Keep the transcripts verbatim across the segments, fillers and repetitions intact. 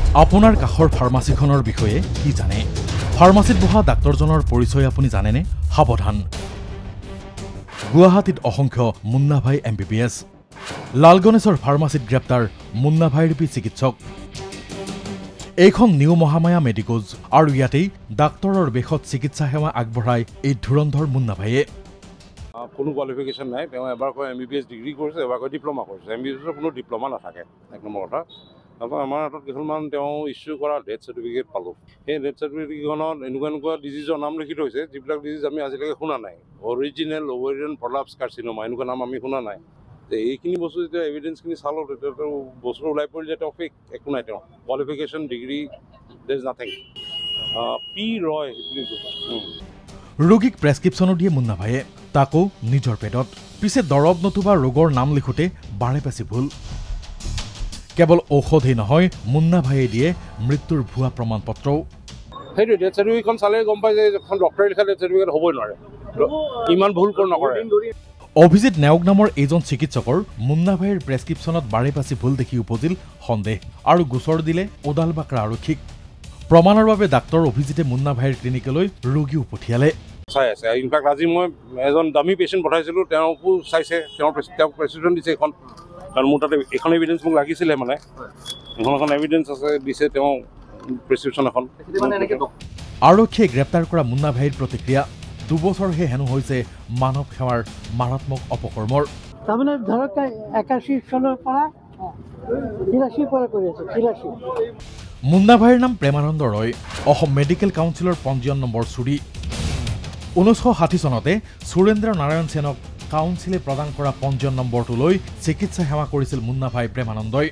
আপোনাৰ কাষৰ ফাৰ্মাসীখনৰ বিষয়ে কি জানে ফাৰ্মাসীত বহা ডাক্তৰজনৰ পৰিচয় আপুনি জানেনে সাৱধান গুৱাহাটীত অসংখ্য মুন্না ভাই এমবিবিএছ লালগণেশৰ ফাৰ্মাসীত গ্ৰেপ্তাৰ মুন্না ভাইৰ পি চিকিৎসক এইখন নিউ মহামায়া মেডিকোজ আৰু ইয়াতেই ডাক্তৰৰ বেশত চিকিৎসা সেৱা আগবঢ়াই এই ধুৰন্ধৰ মুন্না ভাইয়ে কোনো কোৱালিফিকেশ্যন নাই তেওঁ এবাৰ কৈ এমবিবিএছ ডিগ্ৰী কৰিছে এবাৰ কৈ ডিপ্ল'মা কৰিছে এমবিবিএছৰ কোনো ডিপ্ল'মা নাথাকে এক নম্বৰ কথা তাৰপৰা আমাৰ হাতত কিছুমান তেওঁ ইছ্যু কৰা ডেথ চাৰ্টিফিকেট পালোঁ সেই ডেথ চাৰ্টিফিকেটখনত এনেকুৱা এনেকুৱা ডিজিজৰ নাম লিখি থৈছে যিবিলাক ডিজিজ আমি আজিলৈকে শুনা নাই অৰিজিনেল অভেৰিয়ান প্ৰলাপছ কাৰ্চিনোমা এনেকুৱা নাম আমি শুনা নাই এইখিনি বস্তু যেতিয়া এভিডেঞ্চখিনি চালোঁ তেতিয়াতো বস্তু ওলাই পৰিলে তেওঁ ফেক একো নাই তেওঁ qualification degree there is nothing P Roy বুলি ৰোগীক প্ৰেছক্ৰিপশ্যনো দিয়ে মুন্না ভাইয়ে তাকো নিজৰ পেটত পিছে দৰৱ নতুবা ৰোগৰ নাম লিখোতে বাৰে পাছি ভুল কেৱল ঔষধেই নহয় মুন্না ভাইয়ে দিয়ে মৃত্যুৰ ভুৱা প্ৰমাণ পত্ৰও সেইটো ডেথ চাৰ্টিফিকেটখন চালে গম পাই যে এখন ডক্টৰে লিখা ডেথ চাৰ্টিফিকেট হ'বই নোৱাৰে ইমান ভুল কৰি নকৰে অভিজিত নেওগ নামৰ এইজন চিকিৎসকৰ মুন্না ভাইৰ প্ৰেছক্ৰিপশ্যনত বাৰে পাছি ভুল দেখি উপজিল সন্দেহ আৰু গোচৰ দিলে ওদালবাকৰা আৰক্ষীক প্ৰমাণৰ বাবে ডাক্তৰ অভিজিতে মুন্না ভাইৰ ক্লিনিকলৈ ৰোগীও পঠিয়ালে চাই আছে ইনফেক্ট আজি মই এজন দামী পেচেণ্ট পঠাইছিলোঁ তেওঁকো চাইছে তেওঁৰ তেওঁক প্ৰেছক্ৰিপশ্যন দিছে এখন কাৰণ মোৰ তাতে এখন এভিডেঞ্চ মোক লাগিছিলে মানে এখন এখন এভিডেঞ্চ আছে দিছে তেওঁ প্ৰেছক্ৰিপশ্যন এখন আৰক্ষীয়ে গ্ৰেপ্তাৰ কৰা মুন্না ভাইৰ প্ৰতিক্ৰিয়া দুবছৰহে হেনো হৈছে মানৱ সেৱাৰ মাৰাত্মক অপকৰ্মৰ তাৰমানে ধৰক একাশী চনৰ পৰা তিৰাশী পৰা কৰি আছে তিৰাশী মুন্না ভাইৰ নাম প্ৰেমানন্দ ৰয় অসম মেডিকেল কাউন্সিলৰ পঞ্জীয়ন নম্বৰ চুৰি ঊনৈছশ ষাঠি চনতে সুৰেন্দ্ৰ নাৰায়ণ সেনক কাউন্সিলে প্ৰদান কৰা পঞ্জীয়ন নম্বৰটো লৈ চিকিৎসা সেৱা কৰিছিল মুন্না ভাই প্ৰেমানন্দই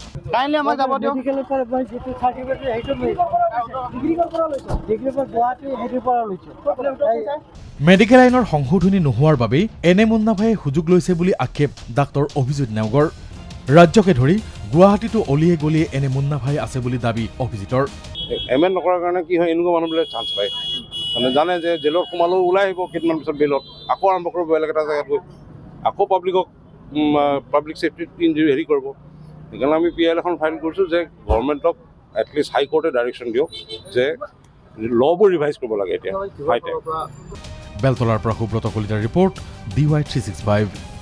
মেডিকেল আইনৰ সংশোধনী নোহোৱাৰ বাবেই এনে মুন্না ভাইয়ে সুযোগ লৈছে বুলি আক্ষেপ ডাক্তৰ অভিজিত নেওগৰ ৰাজ্যকে ধৰি গুৱাহাটীতো অলিয়ে গলিয়ে এনে মুন্না ভাই আছে বুলি দাবী অভিজিতৰ এম এন নকৰাৰ কাৰণে কি হয় এনেকুৱা মানুহবিলাক চান্স পায় মানে জানে যে জেলত সোমালেও ওলাই আহিব কেইদিনমান পিছত বেলত আকৌ আৰম্ভ কৰিব বেলেগ এটা জেগাত গৈ আকৌ পাব্লিকক পাব্লিক ছেফটিত ইনজুৰি হেৰি কৰিব সেইকাৰণে আমি পি এল এখন ফাইল কৰিছোঁ যে গভৰ্ণমেণ্টক এটলিষ্ট হাইকোৰ্টে ডাইৰেকশ্যন দিয়ক যে ল'বোৰ ৰিভাইজ কৰিব লাগে এতিয়া বেলতলাৰ পৰা সুব্ৰত কলিতাৰ report D Y three six five